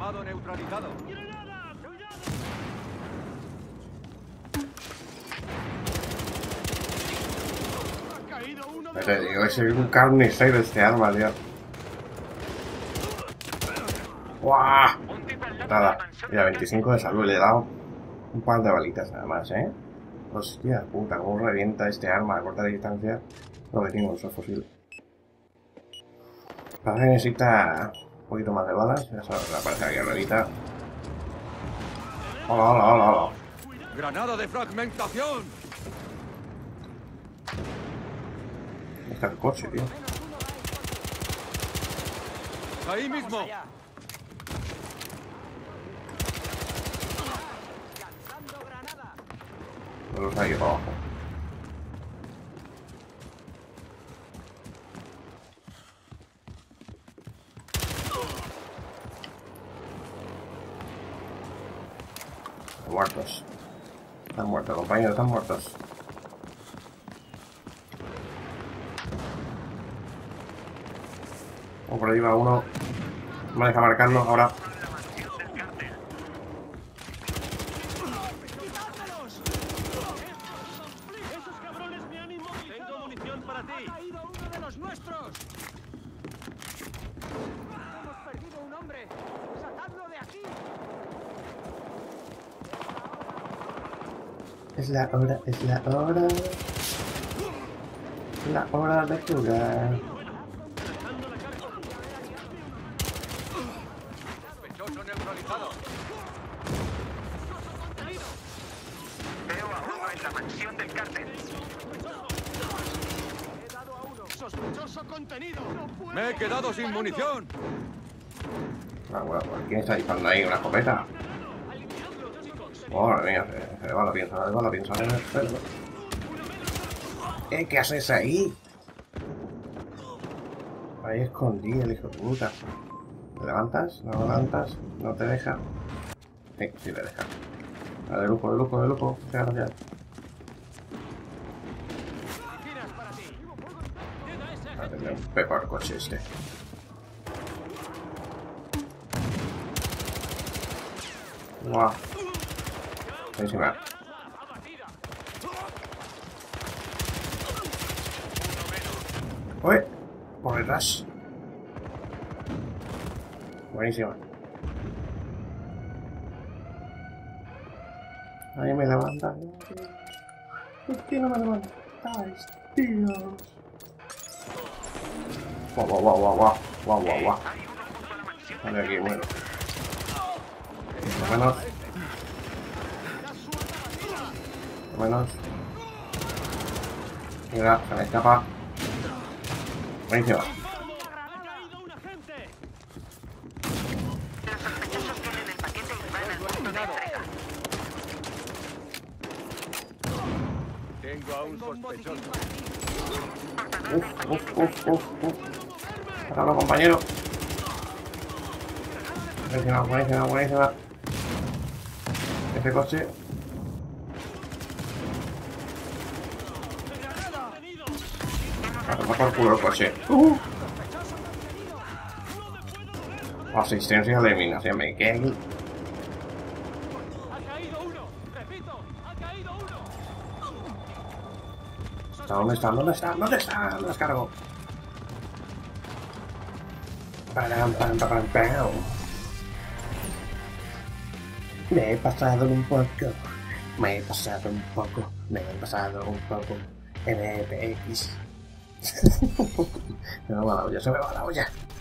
Soldado neutralizado. Te digo que soy un carnicero este arma, tío. ¡Guau! Nada, mira, 25 de salud, le he dado un par de balitas nada más, ¿eh? Hostia puta, cómo revienta este arma a corta distancia. Lo que tengo, uso fusil. Parece que necesita un poquito más de balas. Ya sabes, aparece aquí arribita. ¡Hola, hola, hola, hola! ¡Granada de fragmentación! ¿Dónde está el coche, tío? ¡Ahí mismo! No los hay para abajo. Están muertos. Están muertos, compañeros, están muertos. Oh, por ahí va uno. Me deja marcarlo ahora. Es la hora, es la hora. La hora de jugar. Sospechoso neutralizado. Veo a uno en la mansión del cártel. He dado a uno. Sospechoso contenido. Me he quedado sin munición. Ah, bueno, ¿quién está disparando ahí? ¿Una escopeta? Madre mía, se le va la pinza, se le va la pinza en el cerdo. ¿Qué haces ahí? Ahí escondí el hijo de puta. ¿Te levantas? ¿No levantas? ¿No te deja? Sí, sí te deja. De lujo, de lujo, de lujo. Muchas gracias. Va a tener un pepo al coche este. Guau. Buenísima. ¡Uy! Por detrás. Buenísima. Ahí me levanta. ¿Por qué no me levantáis, tíos? Guau, guau, guau, guau, guau. Guau, guau, guau. Vale, aquí, bueno. Menos. Menos. Mira, se me escapa. Buenísimo. Los sospechosos tienen el paquete y van al punto de entrega. Tengo a un sospechoso. Sácalo, compañero. Buenísima, buenísima, buenísima. Ese coche. A tomar por culo el coche. Asistencia de eliminación, me quedo. ¿Dónde está? ¿Dónde está? ¿Dónde está? ¿Dónde descargo? Pam, pam, pam, pam. Me he pasado un poco. Me he pasado un poco. Me he pasado un poco. MPX. Se me va la olla, se me va la olla.